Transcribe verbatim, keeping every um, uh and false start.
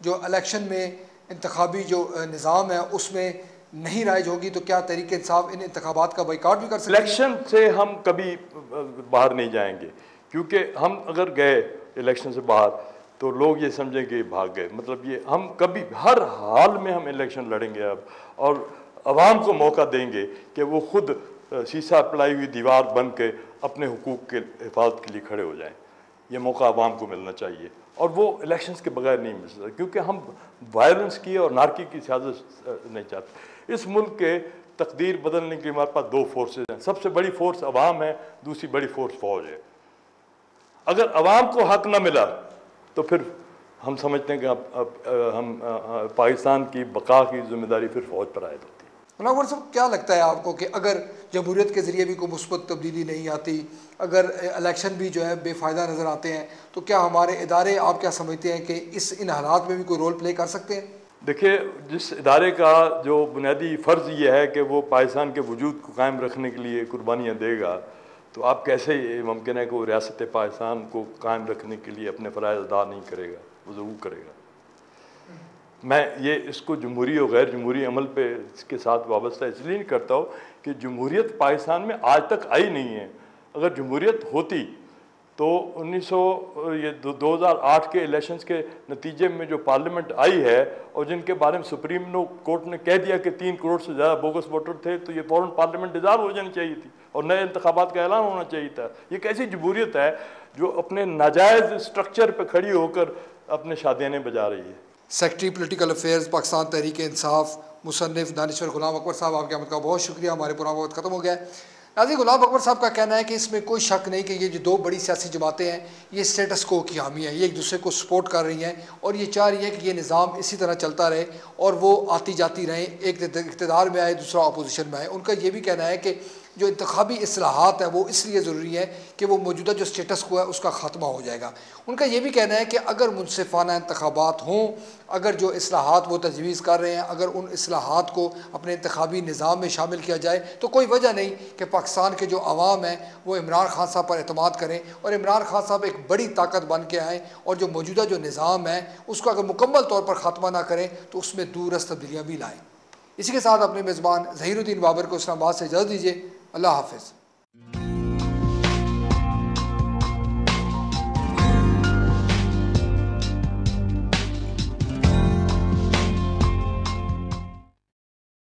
جو الیکشن میں انتخابی جو نظام ہے اس میں نہیں رائج ہوگی تو کیا تحریک انصاف ان انتخابات کا بائیکاٹ بھی کر سکتی ہے؟ الیکشن سے ہم کبھی باہر نہیں جائیں گے، کیونکہ ہم اگر گئے الیکشن سے باہر تو لوگ یہ سمجھیں کہ بھاگ گئے، مطلب یہ ہم کبھی ہر حال میں ہم الیکشن لڑیں گے اب، اور عوام کو موقع دیں گے کہ وہ خود شیشہ پلائی ہوئی دیوار بن کے اپنے حقوق کے حفاظت کے لیے کھڑے ہو جائیں۔ یہ موقع عوام کو ملنا چاہیے، اور وہ الیکشنز کے بغیر نہیں مل سکتا، کیونکہ ہم وائلنس کی اور نارکی کی سیاست نہیں چاہتے۔ اس ملک کے تقدیر بدلنے کے لیے ہمارے پاس دو فورسز ہیں، سب سے بڑی فورس عوام ہے، دوسری بڑی فورس فوج ہے۔ اگر عوام کو حق نہ ملا تو پھر ہم سمجھتے ہیں کہ اب اب ہم پاکستان کی بقا کی ذمہ داری پھر فوج پر عائد ہوتی ہے۔ منور صاحب، کیا لگتا ہے آپ کو کہ اگر جمہوریت کے ذریعے بھی کوئی مثبت تبدیلی نہیں آتی، اگر الیکشن بھی جو ہے بے فائدہ نظر آتے ہیں، تو کیا ہمارے ادارے آپ کیا سمجھتے ہیں کہ اس ان حالات میں بھی کوئی رول پلے کر سکتے ہیں؟ دیکھیے، جس ادارے کا جو بنیادی فرض یہ ہے کہ وہ پاکستان کے وجود کو قائم رکھنے کے لیے قربانیاں دے گا، تو آپ کیسے یہ ممکن ہے کہ وہ ریاست پاکستان کو قائم رکھنے کے لیے اپنے فرائض ادا نہیں کرے گا؟ وہ ضرور کرے گا۔ میں یہ اس کو جمہوری اور غیر جمہوری عمل پہ اس کے ساتھ وابستہ اس لیے نہیں کرتا ہوں کہ جمہوریت پاکستان میں آج تک آئی نہیں ہے۔ اگر جمہوریت ہوتی تو انیس سو یہ دو ہزار آٹھ کے الیکشنز کے نتیجے میں جو پارلیمنٹ آئی ہے اور جن کے بارے میں سپریم کورٹ نے کہہ دیا کہ تین کروڑ سے زیادہ بوگس ووٹر تھے، تو یہ فوراً پارلیمنٹ ڈیزالو ہو جانی چاہیے تھی اور نئے انتخابات کا اعلان ہونا چاہیے تھا۔ یہ کیسی جمہوریت ہے جو اپنے ناجائز اسٹرکچر پہ کھڑی ہو کر اپنے شادیانے بجا رہی ہے؟ Secretary political affairs Pakistan Tehreek Insaf مصنف دانشور غلام اکبر صاحب، آپ کی آمد کا بہت شکریہ۔ ہمارے پروگرام وقت ختم ہو گیا ہے۔ ناظرین، غلام اکبر صاحب کا کہنا ہے کہ اس میں کوئی شک نہیں کہ یہ جو دو بڑی سیاسی جماعتیں ہیں یہ اسٹیٹس کو کی حامی ہیں، یہ ایک دوسرے کو سپورٹ کر رہی ہیں اور یہ چاہ رہی ہیں کہ یہ نظام اسی طرح چلتا رہے اور وہ آتی جاتی رہیں، ایک اقتدار میں آئے دوسرا اپوزیشن میں آئے۔ ان کا یہ بھی کہنا ہے کہ جو انتخابی اصلاحات ہیں وہ اس لیے ضروری ہے کہ وہ موجودہ جو اسٹیٹس کو ہے اس کا خاتمہ ہو جائے گا۔ ان کا یہ بھی کہنا ہے کہ اگر منصفانہ انتخابات ہوں، اگر جو اصلاحات وہ تجویز کر رہے ہیں اگر ان اصلاحات کو اپنے انتخابی نظام میں شامل کیا جائے تو کوئی وجہ نہیں کہ پاکستان کے جو عوام ہیں وہ عمران خان صاحب پر اعتماد کریں اور عمران خان صاحب ایک بڑی طاقت بن کے آئیں اور جو موجودہ جو نظام ہے اس کو اگر مکمل طور پر خاتمہ نہ کریں تو اس میں دور رس تبدیلیاں بھی لائیں۔ اسی کے ساتھ اپنے میزبان ظہیر الدین بابر کو اسلام آباد سے اجازت دیجیے۔ اللہ حافظ۔